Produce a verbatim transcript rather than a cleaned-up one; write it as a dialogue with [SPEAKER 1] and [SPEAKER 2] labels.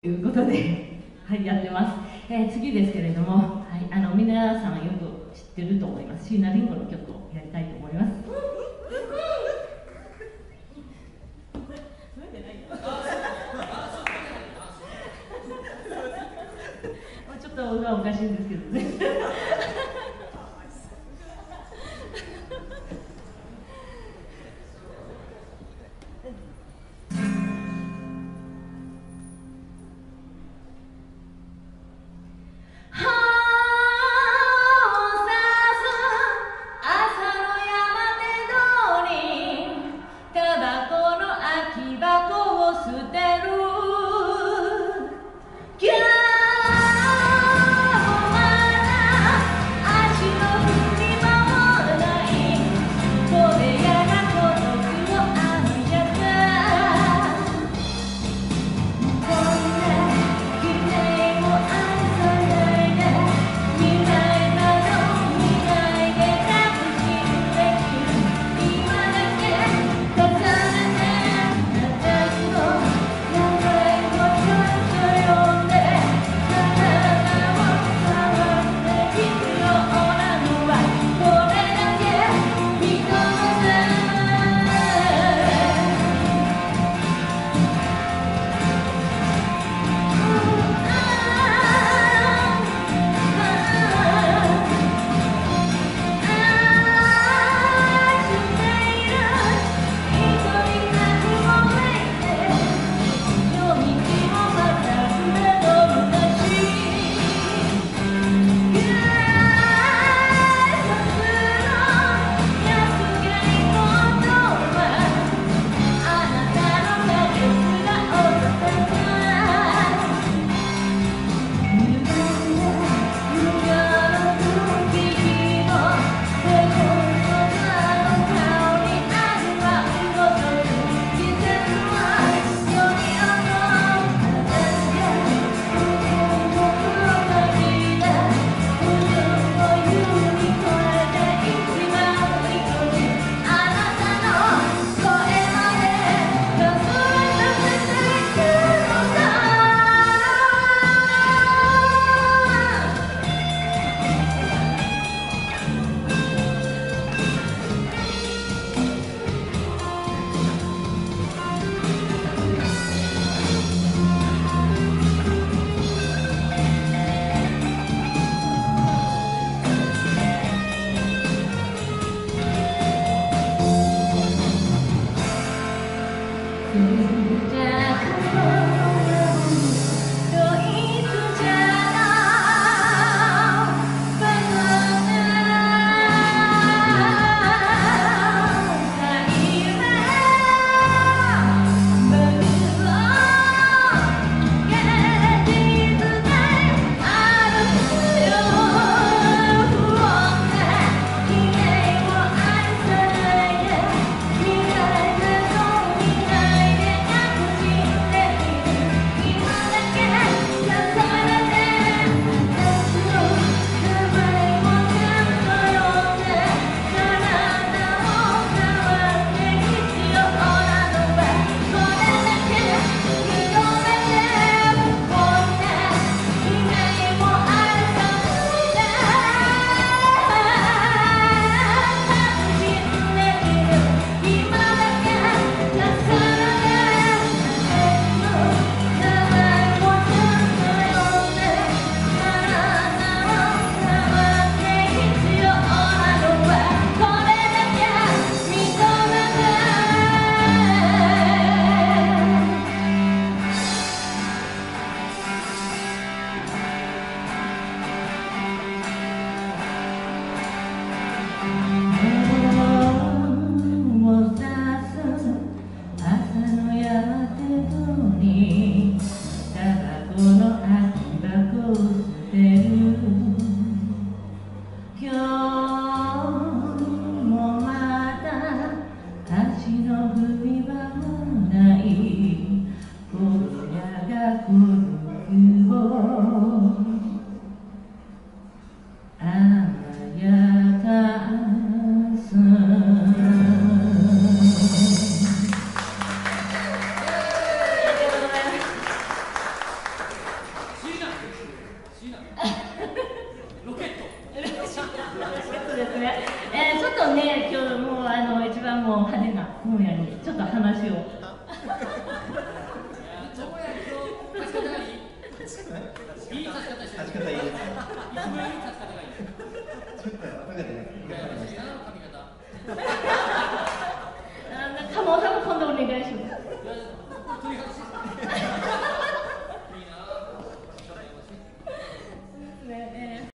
[SPEAKER 1] ということで、はい、やってます。えー、次ですけれども、はい、あの皆さんよく知ってると思います。椎名林檎の曲をやりたいと思います。ちょっと音がおかしいんですけどね。
[SPEAKER 2] 「あ
[SPEAKER 1] 今夜にちょっと話を。
[SPEAKER 2] いい立ち方してる。立ち方いいです。一番いい立ち方がいい。ちょっと後でね。髪型。